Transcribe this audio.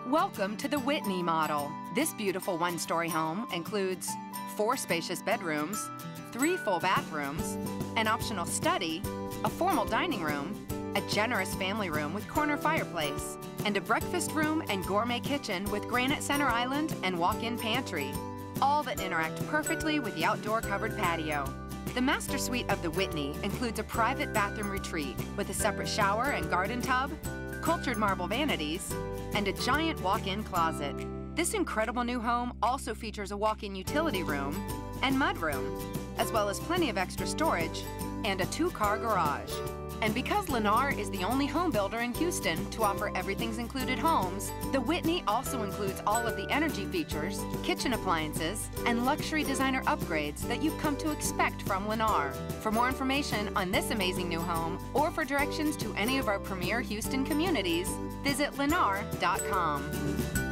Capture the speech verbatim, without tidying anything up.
Welcome to the Whitney model. This beautiful one-story home includes four spacious bedrooms, three full bathrooms, an optional study, a formal dining room, a generous family room with corner fireplace, and a breakfast room and gourmet kitchen with granite center island and walk-in pantry, all that interact perfectly with the outdoor covered patio. The master suite of the Whitney includes a private bathroom retreat with a separate shower and garden tub, cultured marble vanities, and a giant walk-in closet. This incredible new home also features a walk-in utility room and mudroom, as well as plenty of extra storage and a two-car garage. And because Lennar is the only home builder in Houston to offer everything's included homes, the Whitney also includes all of the energy features, kitchen appliances, and luxury designer upgrades that you've come to expect from Lennar. For more information on this amazing new home, or for directions to any of our premier Houston communities, visit lennar dot com.